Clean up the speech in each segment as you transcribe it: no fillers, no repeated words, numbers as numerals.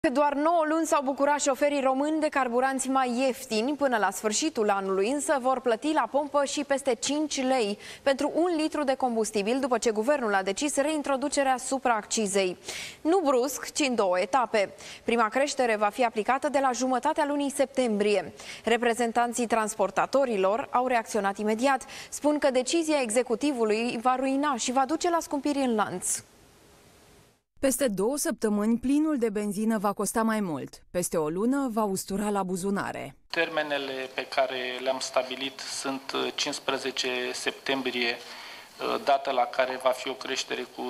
Doar 9 luni s-au bucurat șoferii români de carburanți mai ieftini. Până la sfârșitul anului însă vor plăti la pompă și peste 5 lei pentru 1 litru de combustibil, după ce guvernul a decis reintroducerea supraaccizei. Nu brusc, ci în 2 etape. Prima creștere va fi aplicată de la jumătatea lunii septembrie. Reprezentanții transportatorilor au reacționat imediat. Spun că decizia executivului va ruina și va duce la scumpiri în lanț. Peste 2 săptămâni, plinul de benzină va costa mai mult. Peste o lună va ustura la buzunare. Termenele pe care le-am stabilit sunt 15 septembrie, dată la care va fi o creștere cu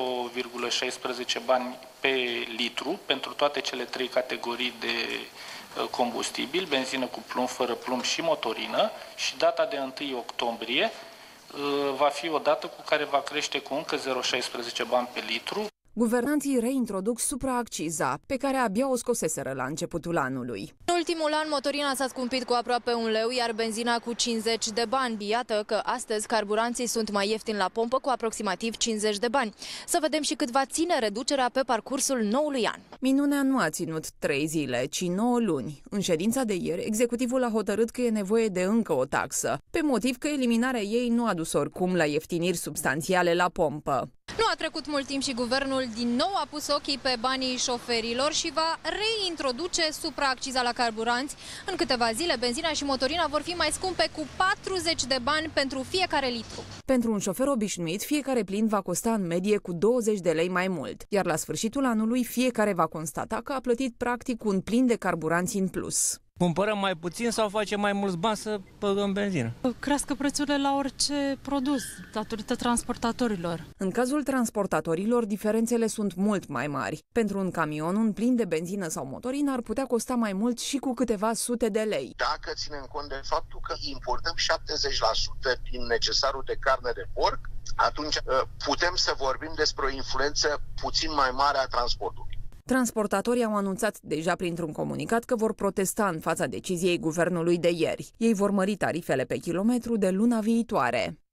0,16 bani pe litru pentru toate cele 3 categorii de combustibil, benzină cu plumb, fără plumb și motorină, și data de 1 octombrie va fi o dată cu care va crește cu încă 0,16 bani pe litru. Guvernanții reintroduc supraacciza, pe care abia o scoseseră la începutul anului. În ultimul an, motorina s-a scumpit cu aproape 1 leu, iar benzina cu 50 de bani. Iată că astăzi carburanții sunt mai ieftini la pompă cu aproximativ 50 de bani. Să vedem și cât va ține reducerea pe parcursul noului an. Minunea nu a ținut 3 zile, ci 9 luni. În ședința de ieri, executivul a hotărât că e nevoie de încă o taxă, pe motiv că eliminarea ei nu a dus oricum la ieftiniri substanțiale la pompă. Nu a trecut mult timp și guvernul din nou a pus ochii pe banii șoferilor și va reintroduce supraacciza la carburanți. În câteva zile, benzina și motorina vor fi mai scumpe cu 40 de bani pentru fiecare litru. Pentru un șofer obișnuit, fiecare plin va costa în medie cu 20 de lei mai mult, iar la sfârșitul anului fiecare va constata că a plătit practic un plin de carburanți în plus. Cumpărăm mai puțin sau facem mai mulți bani să băgăm benzină? Crească prețurile la orice produs, datorită transportatorilor. În cazul transportatorilor, diferențele sunt mult mai mari. Pentru un camion, un plin de benzină sau motorină ar putea costa mai mult și cu câteva sute de lei. Dacă ținem cont de faptul că importăm 70% din necesarul de carne de porc, atunci putem să vorbim despre o influență puțin mai mare a transportului. Transportatorii au anunțat deja printr-un comunicat că vor protesta în fața deciziei guvernului de ieri. Ei vor mări tarifele pe kilometru de luna viitoare.